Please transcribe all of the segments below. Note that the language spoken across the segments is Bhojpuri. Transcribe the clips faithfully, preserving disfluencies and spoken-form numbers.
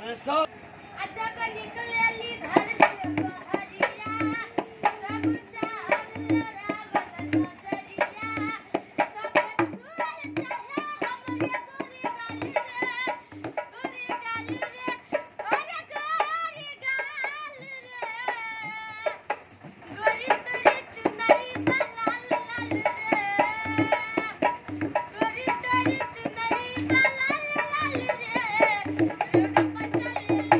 सब अजब निकलली घर से बहरिया सब चार लड़ावल नजरिया सब छुअल चाहे हमरे गोरी गाली रे गोरी गाली रे अरे गोरी गाल रे गोरी तोरी चुनरी बा लाल लाल रे गोरी तोरी चुनरी बा लाल लाल रे रोड पर चले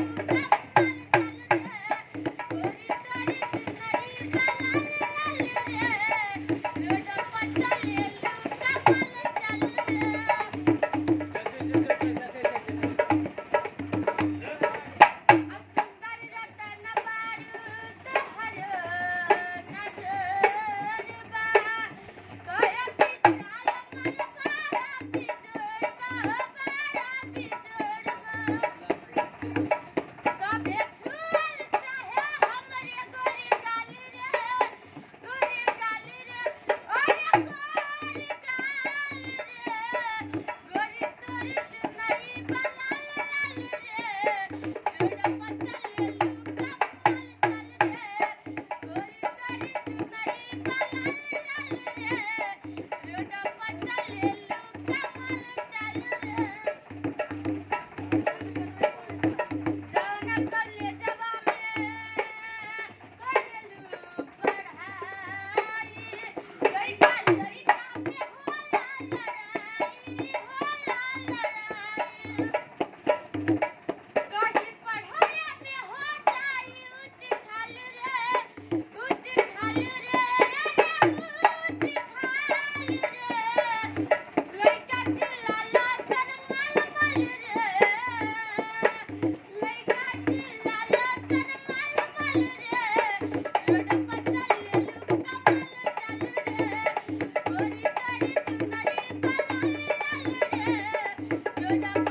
You're